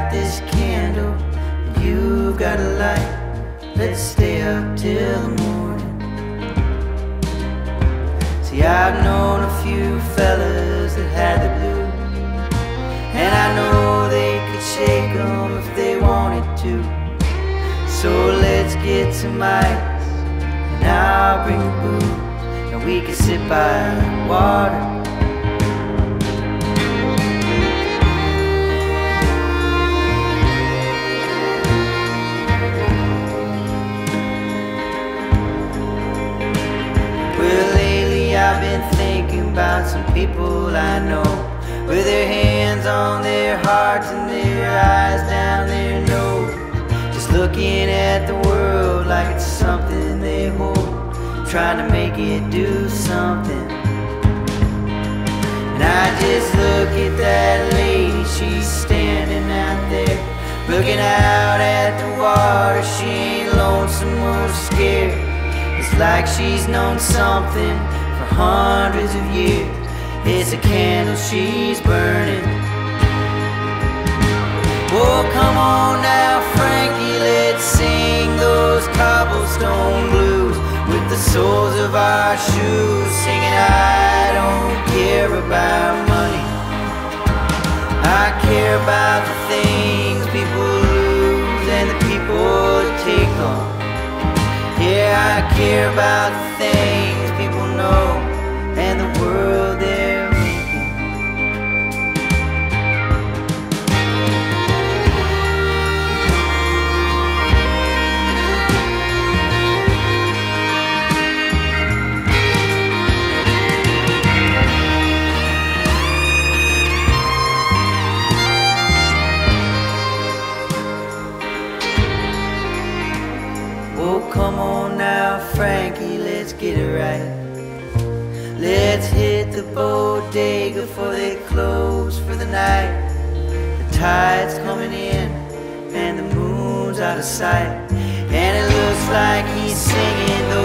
got this candle, and you've got a light. Let's stay up till the morning. See, I've known a few fellas that had the blues, and I know they could shake them if they wanted to. So let's get some ice, and I'll bring the booze, and we can sit by the water. I've been thinking about some people I know, with their hands on their hearts and their eyes down their nose, just looking at the world like it's something they hold, trying to make it do something. And I just look at that lady, she's standing out there, looking out at the water. She ain't lonesome or scared. It's like she's known something for hundreds of years. It's a candle she's burning. Oh, come on now, Frankie, let's sing those cobblestone blues with the soles of our shoes, singing I don't care about money, I care about the things people lose and the people take on. Yeah, I care about the things people know and the world they're making. Oh, come on now, Frankie, let's get it right. Let's hit the bodega before they close for the night. The tide's coming in and the moon's out of sight, and it looks like he's singing those